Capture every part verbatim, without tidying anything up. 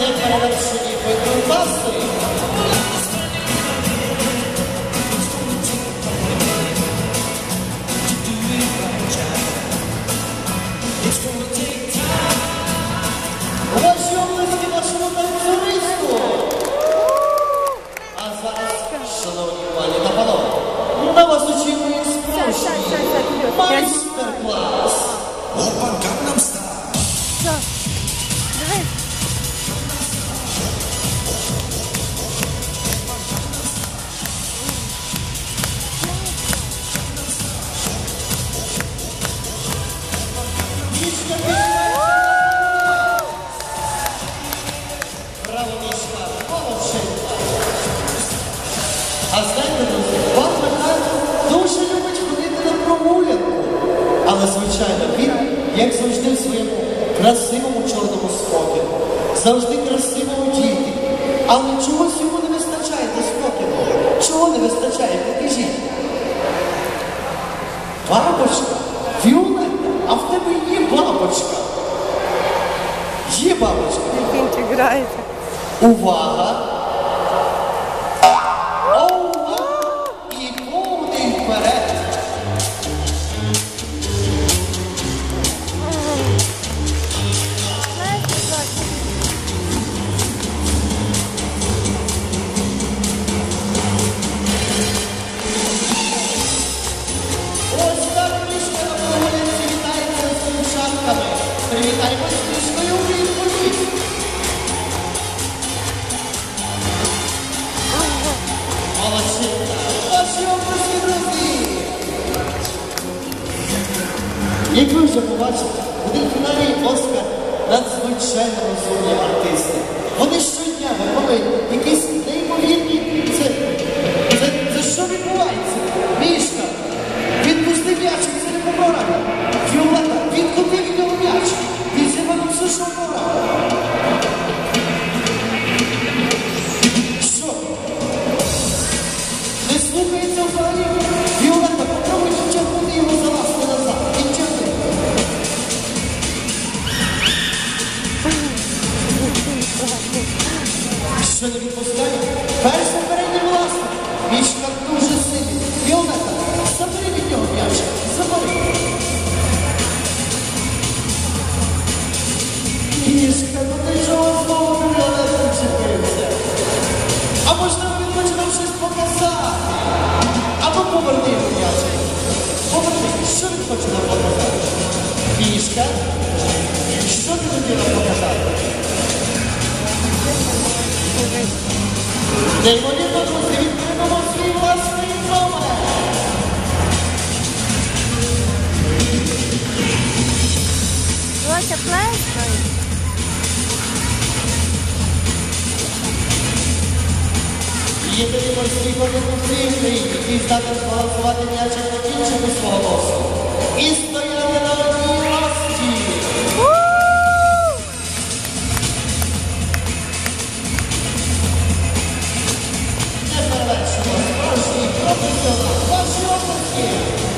неперевершені виконавці. Ваші області вашому танцюристу. А зараз, шановні пані та панове, на вас очікує справжній майстер-клас. Опа, Gangnam Style. Давай. Браво, Мішка, молодчинка. А знаєте, друзі, пан Михайло дуже любить ходити на прогулянку. Але, звичайно, він, як завжди, в своєму красивому чорному спокою. Завжди красиво одіти. Але чогось йому не вистачає до спокою. Чого не вистачає? Покажіть. Бабочка? Віолетта, а в тебе є бабочка? Є бабочка? Він грає. Увага! Ова! І повний вперед! Ось так Мішка на прогулянці вітається з дівчатками. Привітаємось з Мішкою у відповідь. Молодчинка! Ваші області, друзі! Як ви вже побачите, у фіналі Оскар надзвичайно розумні артисти. Вони щодня виконують якісь неймовірні... Це, це, це що відбувається? Мішка, відпусти м'ячик, це не програма. Віолетта, відкупи від нього м'яч. Він себе нам все, що програма. Що? Не слухається взагалі? Віолетта, попробуй відтягнути його за вас назад. Відтягни. Що не відпускає? Перший передній власник. Мішка дуже сильний. Віолетта, забери від нього м'яч. Забери. Мішка, ну ти чого знову до Віолетти вчепився? А можливо він хоче нам щось показати? Або поверни його м'яч. Поверни. Що він хоче нам показати? Мішка, що ти хотів нам показати? Неймовірно, друзі, відкриваємо свій власний номер. Дося, плескай. Єдиний морський конюк у всій Україні, який здатен збалансувати м'ячик по кінчику свого носу. І стояти на одній ласті. Не перевершимо, справжній професіонал. Ваші області.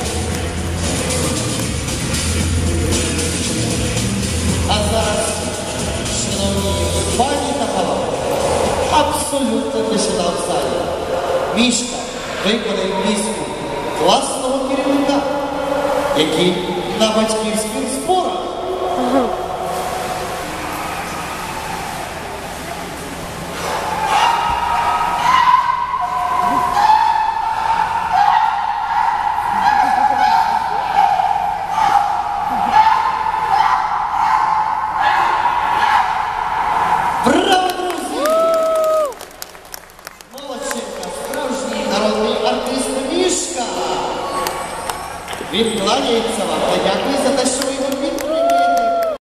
А зараз, шановні пані та панове, абсолютно тишина в залі. Мішка виконає пісню класного керівника, який на батьківських зборах. Браво, друзі! Молодчинка, справжній народний артист Мішка! Він кланяється вам та дякую за те, що ви